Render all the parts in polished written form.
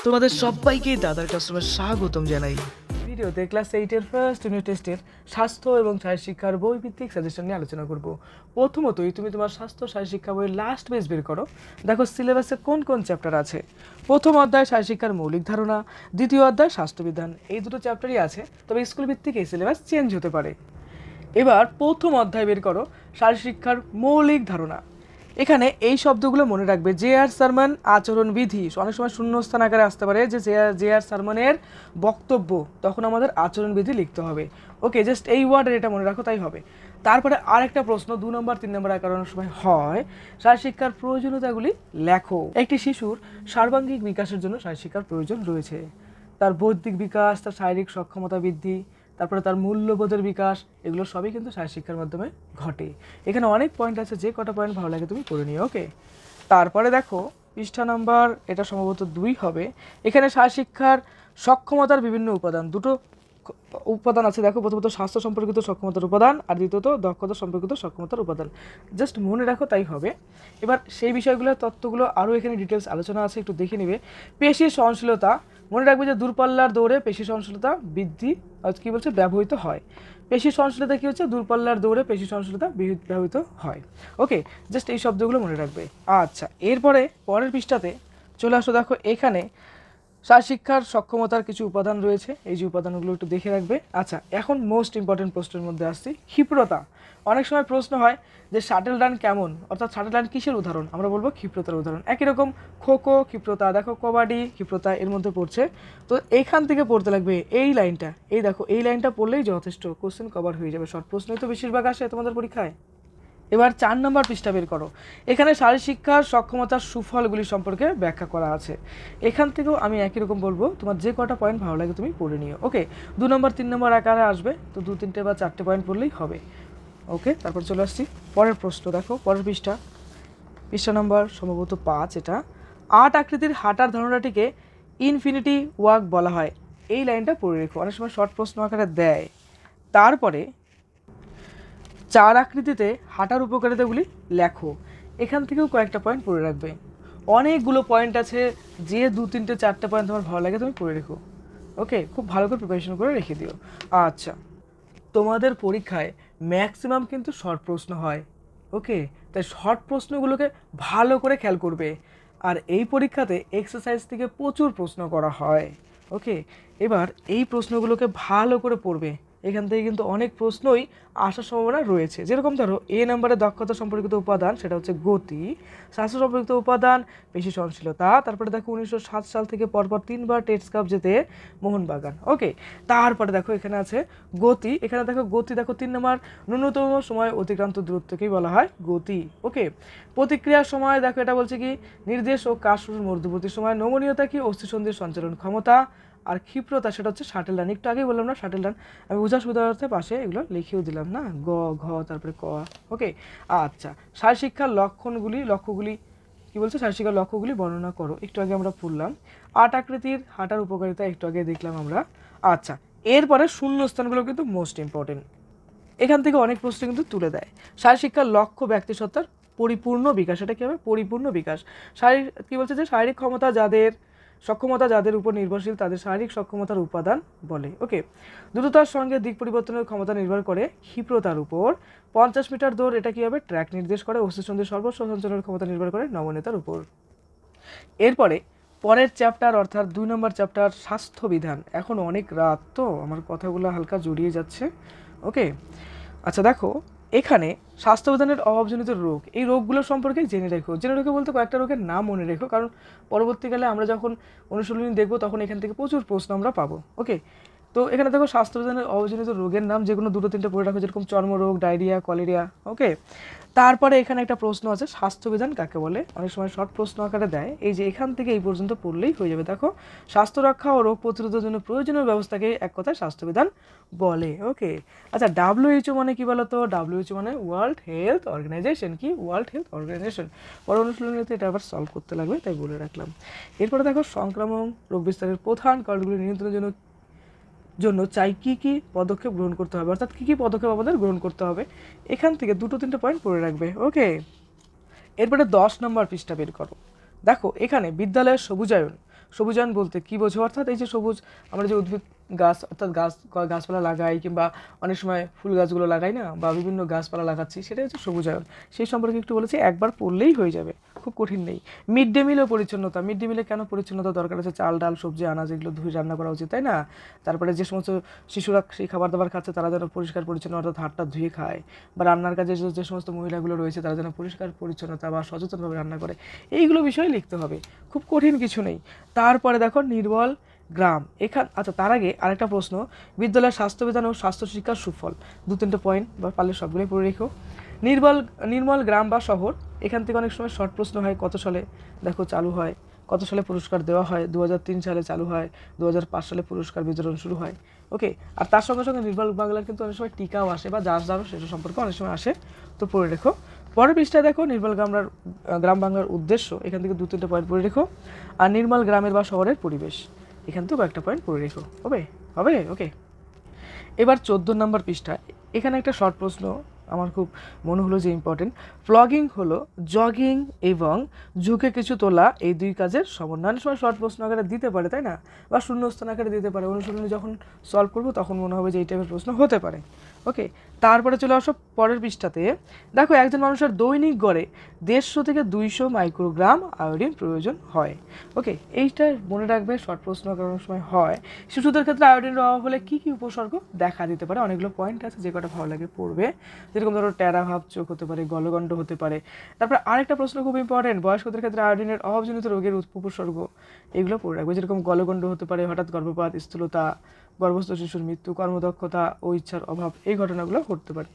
তোমাদের সবাইকে দাদার ক্লাসরুমে স্বাগতম জানাই। ভিডিওতে ক্লাস 8 এর ফার্স্ট ইউনিট টেস্টের স্বাস্থ্য এবং শারীরশিক্ষার বই ভিত্তিক সাজেশন নিয়ে আলোচনা করব। প্রথমতই তুমি তোমার স্বাস্থ্য শারীরশিক্ষা বইয়ের লাস্ট পেজ বের করো, দেখো সিলেবাসে কোন কোন চ্যাপ্টার আছে। প্রথম অধ্যায় শারীরশিক্ষার মৌলিক ধারণা, দ্বিতীয় অধ্যায় স্বাস্থ্যবিধান, এই দুটো চ্যাপ্টারই আছে, তবে স্কুল ভিত্তিক এই সিলেবাস চেঞ্জ হতে পারে। এবার প্রথম অধ্যায় বের করো শারীরশিক্ষার মৌলিক ধারণা। এখানে এই শব্দগুলো মনে রাখবে, জে আর সারমন আচরণবিধি, অনেক সময় শূন্যস্থান আকারে আসতে পারে যে জে আর সারমনের বক্তব্য, তখন আমাদের আচরণবিধি লিখতে হবে। ওকে, জাস্ট এই ওয়ার্ডের এটা মনে রাখো, তাই হবে। তারপরে আরেকটা প্রশ্ন 2 নম্বর 3 নম্বর আকার অনেক সময় হয়, শারীরশিক্ষার প্রয়োজনীয়তাগুলি লেখো। একটি শিশুর সার্বাঙ্গিক বিকাশের জন্য শারীরশিক্ষার প্রয়োজন রয়েছে। তার বৌদ্ধিক বিকাশ, তার শারীরিক সক্ষমতা বৃদ্ধি, তারপরে তার মূল্যবোধের বিকাশ, এগুলো সবই কিন্তু শারীরশিক্ষার মাধ্যমে ঘটে। এখানে অনেক পয়েন্ট আছে, যে কটা পয়েন্ট ভালো লাগে তুমি পড়ে নিও। ওকে, তারপরে দেখো পৃষ্ঠা নাম্বার এটা সম্ভবত 2 হবে। এখানে শারীরশিক্ষার সক্ষমতার বিভিন্ন উপাদান, দুটো উপাদান আছে দেখো, প্রথমত স্বাস্থ্য সম্পর্কিত সক্ষমতার উপাদান আর দ্বিতীয়ত দক্ষতা সম্পর্কিত সক্ষমতার উপাদান। জাস্ট মনে রাখো, তাই হবে। এবার সেই বিষয়গুলোর তত্ত্বগুলো আরও এখানে ডিটেলস আলোচনা আছে, একটু দেখে নেবে। পেশি সহনশীলতা, মনে রাখবে যে দূরপাল্লার দৌড়ে পেশি সহনশীলতা বৃদ্ধি কী বলছে ব্যবহৃত হয়। পেশি সহনশীলতা কী হচ্ছে, দূরপাল্লার দৌড়ে পেশি সহনশীলতা ব্যবহৃত হয়। ওকে, জাস্ট এই শব্দগুলো মনে রাখবে। আচ্ছা, এরপরে পরের পৃষ্ঠাতে চলে আসো, দেখো এখানে শারীরশিক্ষার সক্ষমতার কিছু উপাদান রয়েছে, এই যে উপাদানগুলো একটু দেখে রাখবে। আচ্ছা, এখন মোস্ট ইম্পর্টেন্ট প্রশ্নের মধ্যে আসছি, ক্ষিপ্রতা। অনেক সময় প্রশ্ন হয় যে শাটেল রান কেমন, অর্থাৎ শাটেল রান কিসের উদাহরণ, আমরা বলবো ক্ষিপ্রতার উদাহরণ। একই রকম খোখো ক্ষিপ্রতা, দেখো কবাডি ক্ষিপ্রতা এর মধ্যে পড়ছে। তো এইখান থেকে পড়তে লাগবে এই লাইনটা, এই দেখো এই লাইনটা পড়লেই যথেষ্ট, কোশ্চেন কভার হয়ে যাবে। শর্ট প্রশ্নই তো বেশিরভাগ আসে তোমাদের পরীক্ষায়। এবার 4 নম্বর পৃষ্ঠা বের করো। এখানে শারীরশিক্ষার সক্ষমতার সুফলগুলি সম্পর্কে ব্যাখ্যা করা আছে। এখান থেকেও আমি একই রকম বলবো, তোমার যে কটা পয়েন্ট ভালো লাগে তুমি পড়ে নিও। ওকে, 2 নম্বর 3 নম্বর আকারে আসবে, তো 2-3টে বা 4টে পয়েন্ট পড়লেই হবে। ওকে, তারপর চলে আসছি পরের প্রশ্ন, দেখো পরের পৃষ্ঠা নম্বর সম্ভবত 5, এটা 8 আকৃতির হাঁটার ধারণাটিকে ইনফিনিটি ওয়াক বলা হয়। এই লাইনটা পড়ে রেখো, অনেক সময় শর্ট প্রশ্ন আকারে দেয়। তারপরে 4 আকৃতিতে হাঁটার উপকারিতাগুলি লেখো, এখান থেকেও কয়েকটা পয়েন্ট পড়ে রাখবে। অনেকগুলো পয়েন্ট আছে, যে 2-3টে 4টে পয়েন্ট তোমার ভালো লাগে তুমি পড়ে রেখো। ওকে, খুব ভালো করে প্রিপারেশন করে রেখে দিও। আচ্ছা, তোমাদের পরীক্ষায় ম্যাক্সিমাম কিন্তু শর্ট প্রশ্ন হয়। ওকে, তাই শর্ট প্রশ্নগুলোকে ভালো করে খেয়াল করবে। আর এই পরীক্ষাতে এক্সারসাইজ থেকে প্রচুর প্রশ্ন করা হয়। ওকে, এবার এই প্রশ্নগুলোকে ভালো করে পড়বে, এখান থেকে কিন্তু অনেক প্রশ্নই আসার সম্ভাবনা রয়েছে। যেরকম ধরো এ নম্বরে দক্ষতা সম্পর্কিত উপাদান, সেটা হচ্ছে গতি। স্বাস্থ্য সম্পর্কিত উপাদান পেশি সহনশীলতা। তারপরে দেখো 1907 সাল থেকে পরপর 3বার টেস্ট কাপ জেতে মোহনবাগান। ওকে, তারপরে দেখো এখানে আছে গতি। এখানে দেখো গতি, দেখো 3 নম্বর ন্যূনতম সময় অতিক্রান্ত দূরত্বকেই বলা হয় গতি। ওকে, প্রতিক্রিয়ার সময় দেখো এটা বলছে কি, নির্দেশ ও কাজ শুরুর মধ্যবর্তী সময়। নমনীয়তা কি, অস্থিসন্ধির সঞ্চালন ক্ষমতা। আর ক্ষিপ্রতা সেটা হচ্ছে শাটেল রান, একটু আগেই বললাম না শাটেল রান, আমি বোঝার সুবিধার্থে পাশে এগুলো লিখেও দিলাম না, গ ঘ তারপরে ক। ওকে, আচ্ছা, শারীরশিক্ষার লক্ষ্যগুলি কি বলছে, শারীরশিক্ষার লক্ষ্যগুলি বর্ণনা করো। একটু আগে আমরা পড়লাম 8 আকৃতির হাঁটার উপকারিতা, একটু আগে দেখলাম আমরা। আচ্ছা, এরপরে শূন্যস্থানগুলো কিন্তু মোস্ট ইম্পর্টেন্ট, এখান থেকে অনেক প্রশ্ন কিন্তু তুলে দেয়। শারীরশিক্ষার লক্ষ্য ব্যক্তিসত্তার পরিপূর্ণ বিকাশ, এটা কী হবে, পরিপূর্ণ বিকাশ। কি বলছে যে শারীরিক সক্ষমতা যাদের উপর নির্ভরশীল তাদের শারীরিক সক্ষমতার উপাদান বলে। ওকে, দ্রুততার সঙ্গে দিক পরিবর্তনের ক্ষমতা নির্ভর করে ক্ষিপ্রতার উপর। 50 মিটার দৌড়, এটা কী হবে, ট্র্যাক নির্দেশ করে। অস্থিসন্ধির সর্বস্ব সঞ্চালনের ক্ষমতা নির্ভর করে নমনীয়তার উপর। এরপরে পরের চ্যাপ্টার অর্থাৎ 2 নম্বর চ্যাপ্টার স্বাস্থ্যবিধান। এখন অনেক রাত তো আমার কথাগুলো হালকা জড়িয়ে যাচ্ছে। ওকে, আচ্ছা দেখো এখানে স্বাস্থ্যবিধানের অভাবজনিত রোগ, এই রোগগুলো সম্পর্কে জেনে রেখো বলতে কয়েকটা রোগের নাম মনে রেখো, কারণ পরবর্তীকালে আমরা যখন অনুশীলনী দেখবো তখন এখান থেকে প্রচুর প্রশ্ন আমরা পাবো। ওকে, তো এখানে দেখো স্বাস্থ্যবিধানের অভাবজনিত রোগের নাম, যেগুলো 2-3টে পড়ে রাখো, যেরকম চর্মরোগ, ডায়রিয়া, কলেরিয়া। ওকে, তারপরে এখানে একটা প্রশ্ন আছে, স্বাস্থ্যবিধান কাকে বলে, অনেক সময় শর্ট প্রশ্ন আকারে দেয়, এই যে এখান থেকে এই পর্যন্ত পড়লেই হয়ে যাবে। দেখো স্বাস্থ্য রক্ষা ও রোগ প্রতিরোধের জন্য প্রয়োজনীয় ব্যবস্থাকে এক কথায় স্বাস্থ্যবিধান বলে। ওকে, আচ্ছা WHO মানে কি বলতো, WHO মানে ওয়ার্ল্ড হেলথ অর্গানাইজেশন। কি, ওয়ার্ল্ড হেলথ অর্গানাইজেশন। পরে অনুশীলনীতে এটা আবার সলভ করতে লাগবে, তাই বলে রাখলাম। এরপরে দেখো সংক্রামক রোগ বিস্তারের প্রধান কারণগুলি নিয়ন্ত্রণের জন্য চাই কি পদক্ষেপ গ্রহণ করতে হবে, অর্থাৎ কি পদক্ষেপ আমাদের গ্রহণ করতে হবে, এখান থেকে 2-3টে পয়েন্ট পড়ে রাখবে। ওকে, এরপরে 10 নম্বর পৃষ্ঠা বের করো। দেখো এখানে বিদ্যালয়ের সবুজায়ন সবুজায়ন বলতে কী বোঝো? অর্থাৎ এই যে সবুজ, আমরা যে উদ্ভিদ গাছ অর্থাৎ গাছপালা লাগাই কিংবা অনেক সময় ফুল গাছগুলো লাগাই না, বা বিভিন্ন গাছপালা লাগাচ্ছি, সেটা হচ্ছে সবুজায়ন। সেই সম্পর্কে একটু বলেছি, একবার পড়লেই হয়ে যাবে, খুব কঠিন নেই। মিড ডে মিলও পরিচ্ছন্নতা। মিড ডে মিলে কেন পরিচ্ছন্নতা দরকার আছে? চাল ডাল সবজি আনাজ এগুলো ধুয়ে রান্না করা উচিত, তাই না? তারপরে যে সমস্ত শিশুরা সেই খাবার দাবার খাচ্ছে তারা যেন পরিষ্কার পরিচ্ছন্ন অর্থাৎ হাতটা ধুয়ে খায়, বা রান্নার কাজে যে সমস্ত মহিলাগুলো রয়েছে তারা যেন পরিষ্কার পরিচ্ছন্নতা বা সচেতনভাবে রান্না করে, এইগুলো বিষয়ে লিখতে হবে, খুব কঠিন কিছু নেই। তারপরে দেখো নির্মল গ্রাম। আচ্ছা, তার আগে আরেকটা প্রশ্ন, বিদ্যালয়ের স্বাস্থ্যবিধান ও স্বাস্থ্য শিক্ষার সুফল, 2-3টে পয়েন্ট বা পারলে সবগুলোই পড়ে রেখো। নির্মল গ্রাম বা শহর, এখান থেকে অনেক সময় শর্ট প্রশ্ন হয়, কত সালে দেখো চালু হয়, কত সালে পুরস্কার দেওয়া হয়? 2003 সালে চালু হয়, 2005 সালে পুরস্কার বিতরণ শুরু হয়। ওকে, আর তার সঙ্গে সঙ্গে নির্মল বাংলার কিন্তু অনেক সময় টিকাও আসে, বা যার যারও সেটা সম্পর্কে অনেক সময় আসে, তো পড়ে রেখো। পরের পৃষ্ঠায় দেখো নির্মল গ্রাম বাংলার উদ্দেশ্য, এখান থেকে 2-3টে পয়েন্ট পড়ে রেখো। আর নির্মল গ্রামের বা শহরের পরিবেশ, এখান থেকেও কয়েকটা পয়েন্ট পড়ে রেখো। হবে হবে ওকে। এবার 14 নম্বর পৃষ্ঠায় এখানে একটা শর্ট প্রশ্ন আমার খুব মনে হলো যে ইম্পর্টেন্ট। প্লগিং হলো জগিং এবং ঝুঁকে কিছু তোলা, এই দুই কাজের সমন্বয়। অনেক সময় শর্ট প্রশ্ন আকারে দিতে পারে, তাই না? বা শূন্যস্থান আকারে দিতে পারে। অনুশীলনে যখন সলভ করবো তখন মনে হবে যে এই টাইপের প্রশ্ন হতে পারে। ওকে, তারপরে চলে আসো পরের পৃষ্ঠাতে। দেখো একজন মানুষের দৈনিক গড়ে 150 থেকে 200 মাইক্রোগ্রাম আয়োডিন প্রয়োজন হয়। ওকে, এইটা মনে রাখবে, শর্ট প্রশ্ন অনেক সময় হয়। শিশুদের ক্ষেত্রে আয়োডিনের অভাব হলে কী কী উপসর্গ দেখা দিতে পারে? অনেকগুলো পয়েন্ট আছে, যে কটা ভালো লাগে পড়বে। যেরকম ধরো টেরা ভাব চোখ হতে পারে, গলগণ্ড হতে পারে। তারপরে আরেকটা প্রশ্ন খুব ইম্পর্টেন্ট, বয়স্কদের ক্ষেত্রে আয়োডিনের অভাবজনিত রোগের উপসর্গ, এগুলো পড়ে রাখবে। যেরকম গলগণ্ড হতে পারে, হঠাৎ গর্ভপাত, স্থূলতা, গর্ভস্থ শিশুর মৃত্যু, কর্মদক্ষতা ও ইচ্ছার অভাব, এই ঘটনাগুলো ঘটতে পারে।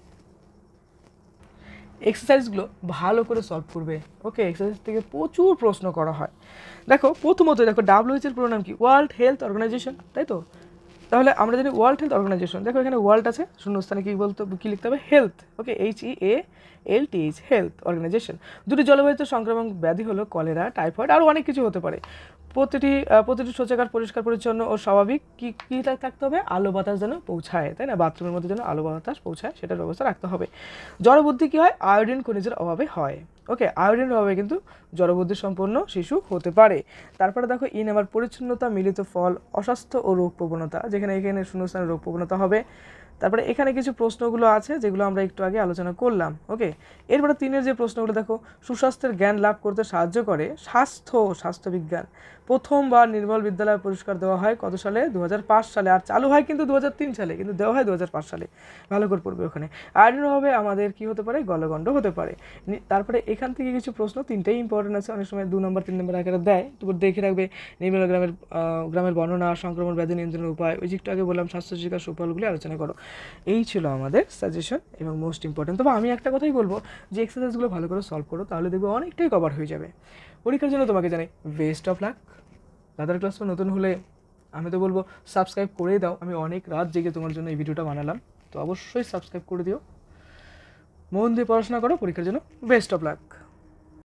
এক্সারসাইজগুলো ভালো করে সলভ করবে। ওকে, এক্সারসাইজ থেকে প্রচুর প্রশ্ন করা হয়। দেখো প্রথমত দেখো WHO এর পুরো নাম কি? ওয়ার্ল্ড হেলথ অর্গানাইজেশন, তাই তো? তাহলে আমরা জানি ওয়ার্ল্ড হেলথ অর্গানাইজেশন। দেখো এখানে ওয়ার্ল্ড আছে, শূন্যস্থানে কি লিখতে হবে? Health. Okay, HEALTH, health organization. দুটি জলবায়ুতে সংক্রামক ব্যাধি হলো কলেরা, টাইফয়েড, আরও অনেক কিছু হতে পারে। প্রতিটি শৌচাগার পরিষ্কার পরিচ্ছন্ন ও স্বাভাবিক কী থাকতে হবে? আলো বাতাস যেন পৌঁছায়, তাই না? বাথরুমের মধ্যে যেন আলো বাতাস পৌঁছায়, সেটার ব্যবস্থা রাখতে হবে। জড়বুদ্ধি কী হয়? আয়োডিন খনিজের অভাবে হয়। ওকে, আয়োডিনের অভাবে কিন্তু জড়বুদ্ধি সম্পন্ন শিশু হতে পারে। তারপরে দেখো আবার পরিচ্ছন্নতা, মিলিত ফল, অস্বাস্থ্য ও রোগ প্রবণতা, এখানে শূন্যস্থানে রোগ প্রবণতা হবে। তারপরে এখানে কিছু প্রশ্নগুলো আছে যেগুলো আমরা একটু আগে আলোচনা করলাম। ওকে, এরপরে 3 যে প্রশ্নগুলো দেখো, সুস্বাস্থ্যের জ্ঞান লাভ করতে সাহায্য করে স্বাস্থ্যবিজ্ঞান। প্রথমবার নির্মল বিদ্যালয় পুরস্কার দেওয়া হয় কত সালে? 2005 সালে। আর চালু হয় কিন্তু 2003 সালে, কিন্তু দেওয়া হয় 2005 সালে। ভালো করে পড়বে ওখানে। আয়োডিনের অভাবে আমাদের কি হতে পারে? গলগণ্ড হতে পারে। তারপরে এখান থেকে কিছু প্রশ্ন, 3টেই ইম্পর্টেন্ট আছে, অনেক সময় 2 নম্বর 3 নম্বর আকারে দেয়, তো দেখে রাখবে। নির্মল গ্রামের বর্ণনা, সংক্রমণ ব্যাধি নিয়ন্ত্রণের উপায়, ওই যে একটু আগে বললাম স্বাস্থ্য শিক্ষার সুফলগুলি আলোচনা করো। এই ছিল আমাদের সাজেশন এবং মোস্ট ইম্পর্টেন্ট। তবে আমি একটা কথাই বলবো যে এক্সারসাইজগুলো ভালো করে সলভ করো, তাহলে দেখবে অনেকটাই কভার হয়ে যাবে। পরীক্ষার জন্য তোমাকে জানাই বেস্ট অফ লাক। দাদার ক্লাসটা নতুন হলে আমি তো বলবো সাবস্ক্রাইব করেই দাও। আমি অনেক রাত জেগে তোমার জন্য এই ভিডিওটা বানালাম, তো অবশ্যই সাবস্ক্রাইব করে দিও। মন দিয়ে পড়াশোনা করো, পরীক্ষার জন্য বেস্ট অফ লাক।